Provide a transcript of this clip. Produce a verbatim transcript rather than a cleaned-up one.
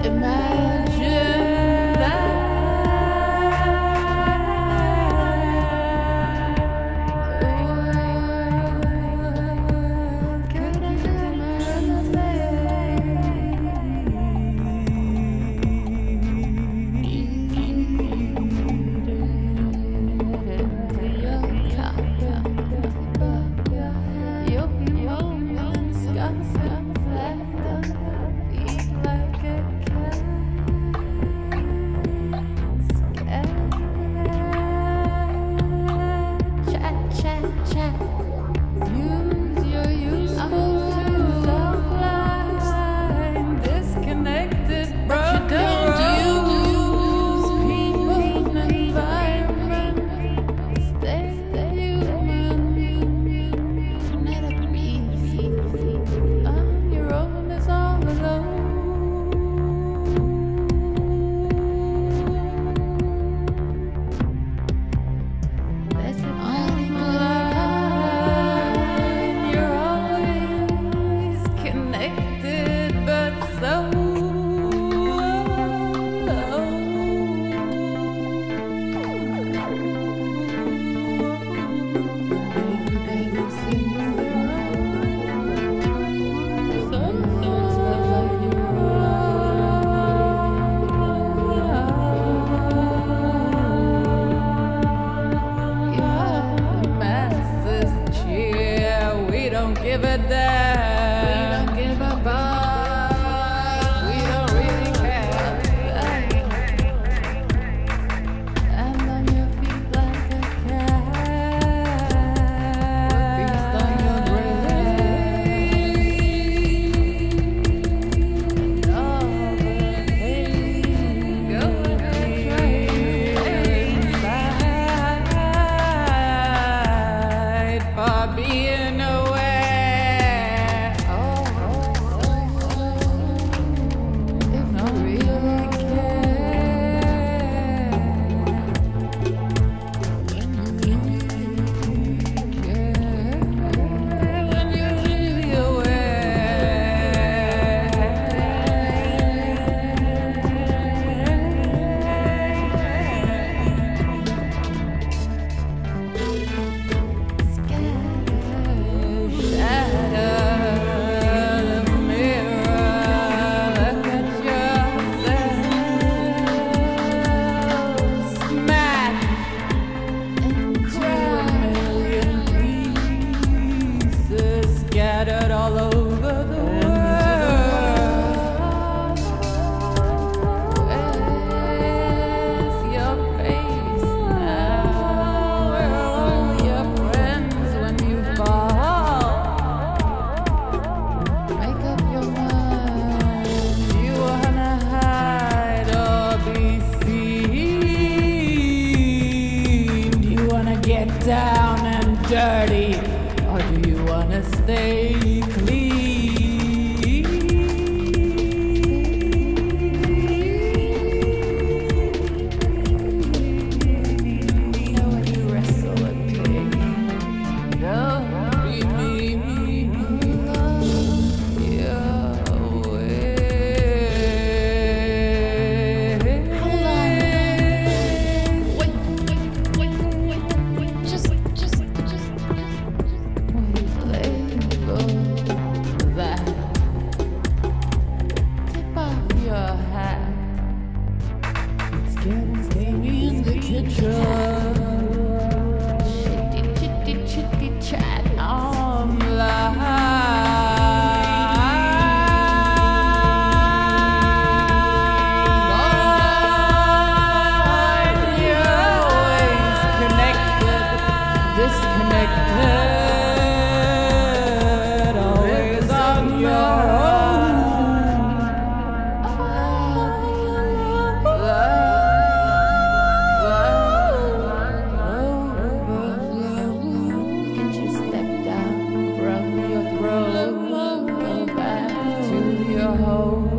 give a damn. We don't give a fuck. We don't really care. And on your feet like a cat. Beast on your grave. All the pain going inside for being away. Scattered all over the world. Where's your face now? Where are all your friends when you fall? Make up your mind. You wanna hide or be seen? Do you wanna get down and dirty? Or do you wanna stay clean? You know when you wrestle a pig, don't beat me your way. Hold on. Wait, wait, wait, wait, wait. Just, just, just. Label that. Tip off your hat. It's getting steamy in the kitchen. Chitty, chitty, chitty chat online. You're always connected, disconnected. Your home.